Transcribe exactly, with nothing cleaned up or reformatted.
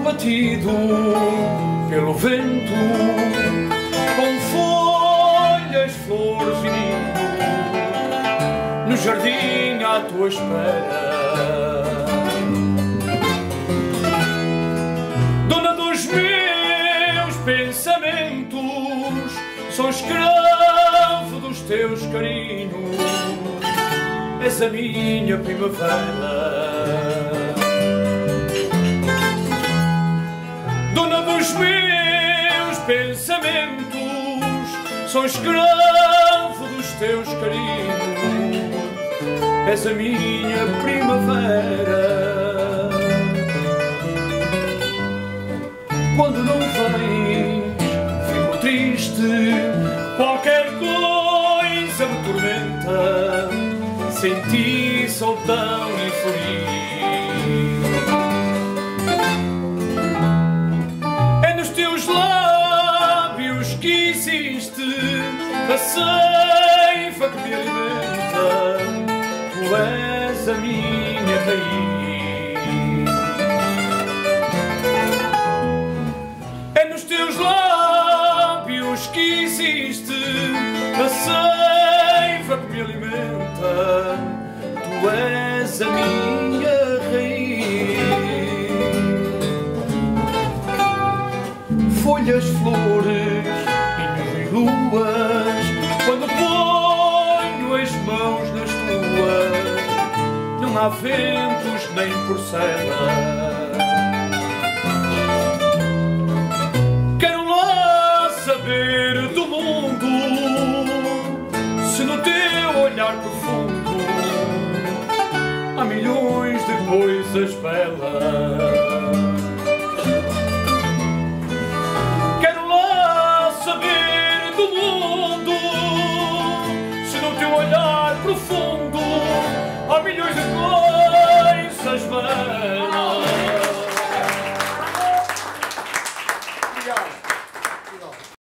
batido pelo vento, com folhas, flores e ninho, no jardim à tua espera. Dona dos meus pensamentos, sou escravo dos teus carinhos, és a minha primavera. Dona dos meus pensamentos, sou escravo dos teus carinhos, és a minha primavera. Quando não vens, fico triste, qualquer coisa me tormenta, sem ti sou tão infeliz. A ceifa que me alimenta, tu és a minha raiz. É nos teus lábios que existe a ceifa que me alimenta, tu és a minha raiz. Folhas, flores, luas, quando ponho as mãos nas tuas, não há ventos nem porcela. Quero lá saber do mundo, se no teu olhar profundo há milhões de coisas belas. Há milhões de coisas belas.